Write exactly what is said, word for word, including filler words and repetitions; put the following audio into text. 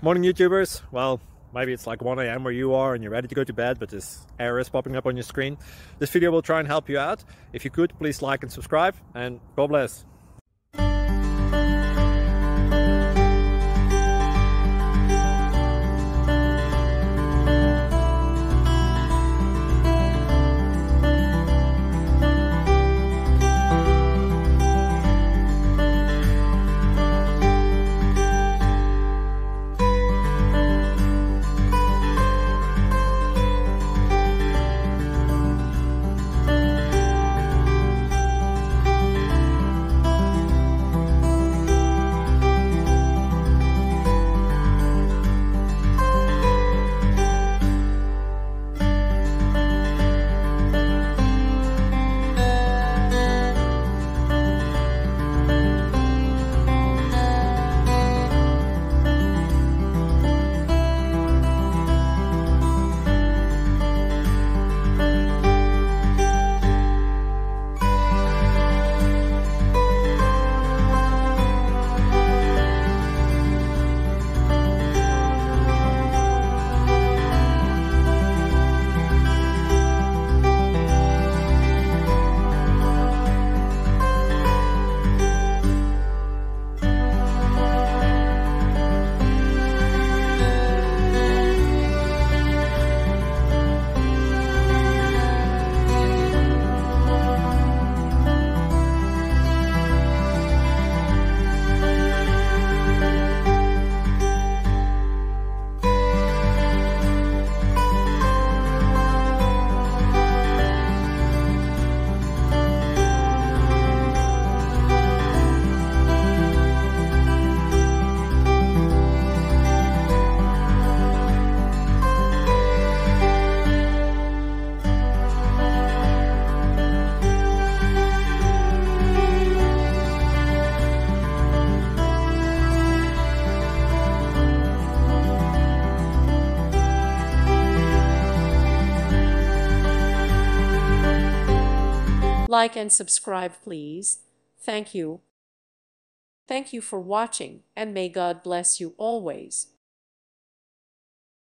Morning YouTubers. Well, maybe it's like one A M where you are and you're ready to go to bed, but this error is popping up on your screen. This video will try and help you out. If you could, please like and subscribe, and God bless. Like and subscribe, please. Thank you. Thank you for watching, and may God bless you always.